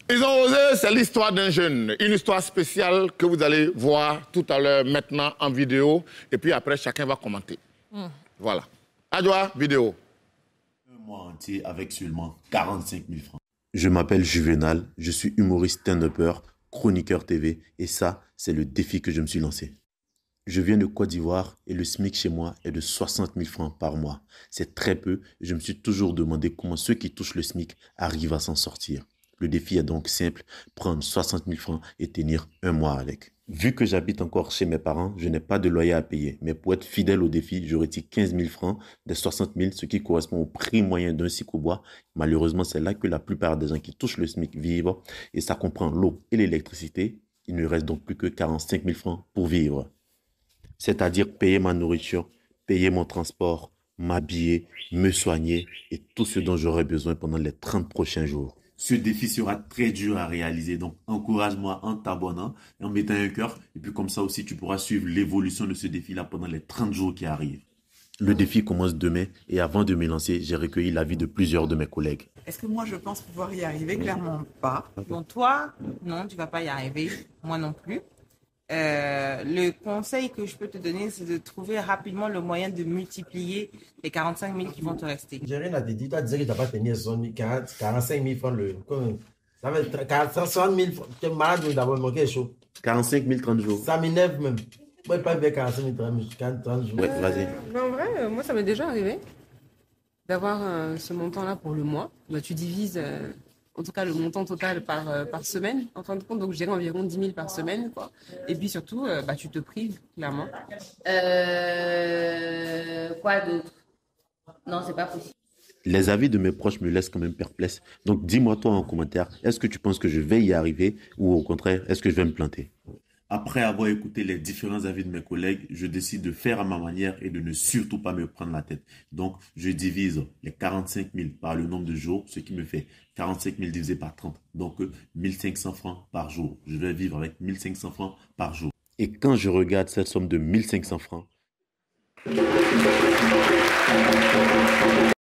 Ils ont osé, c'est l'histoire d'un jeune. Une histoire spéciale que vous allez voir tout à l'heure, maintenant, en vidéo. Et puis après, chacun va commenter. Voilà. Adjoa, vidéo. Un mois entier avec seulement 45 000 francs. Je m'appelle Juvenal, je suis humoriste stand-upper, chroniqueur TV. Et ça, c'est le défi que je me suis lancé. Je viens de Côte d'Ivoire et le SMIC chez moi est de 60 000 francs par mois. C'est très peu et je me suis toujours demandé comment ceux qui touchent le SMIC arrivent à s'en sortir. Le défi est donc simple, prendre 60 000 francs et tenir un mois avec. Vu que j'habite encore chez mes parents, je n'ai pas de loyer à payer. Mais pour être fidèle au défi, je retire 15 000 francs des 60 000, ce qui correspond au prix moyen d'un cycle au bois. Malheureusement, c'est là que la plupart des gens qui touchent le SMIC vivent et ça comprend l'eau et l'électricité. Il ne reste donc plus que 45 000 francs pour vivre. C'est-à-dire payer ma nourriture, payer mon transport, m'habiller, me soigner et tout ce dont j'aurai besoin pendant les 30 prochains jours. Ce défi sera très dur à réaliser, donc encourage-moi en t'abonnant et en mettant un cœur. Et puis comme ça aussi, tu pourras suivre l'évolution de ce défi-là pendant les 30 jours qui arrivent. Le défi commence demain et avant de me lancer, j'ai recueilli l'avis de plusieurs de mes collègues. Est-ce que moi je pense pouvoir y arriver? Clairement pas. Bon, toi, non, tu vas pas y arriver. Moi non plus. Le conseil que je peux te donner, c'est de trouver rapidement le moyen de multiplier les 45 000 qui vont te rester. J'ai rien à te dire. Tu as dit que tu n'as pas tenu 45 000 francs. Ça va être 60 000 francs. Tu es malade d'abord, mais c'est chaud. 45 000, 30 jours. Ça m'énerve même. Moi, je ne pas faire 45 000, 30 jours. Ouais, vas-y. En vrai, moi, ça m'est déjà arrivé d'avoir ce montant-là pour le mois. Bah, tu divises, en tout cas, le montant total par semaine, en fin de compte. Donc, je dirais environ 10 000 par semaine, quoi. Et puis, surtout, tu te prives, clairement. Quoi d'autre? Non, c'est pas possible. Les avis de mes proches me laissent quand même perplexe. Donc, dis-moi toi en commentaire, est-ce que tu penses que je vais y arriver ou au contraire, est-ce que je vais me planter? Après avoir écouté les différents avis de mes collègues, je décide de faire à ma manière et de ne surtout pas me prendre la tête. Donc, je divise les 45 000 par le nombre de jours, ce qui me fait 45 000 divisé par 30. Donc, 1500 francs par jour. Je vais vivre avec 1500 francs par jour. Et quand je regarde cette somme de 1500 francs,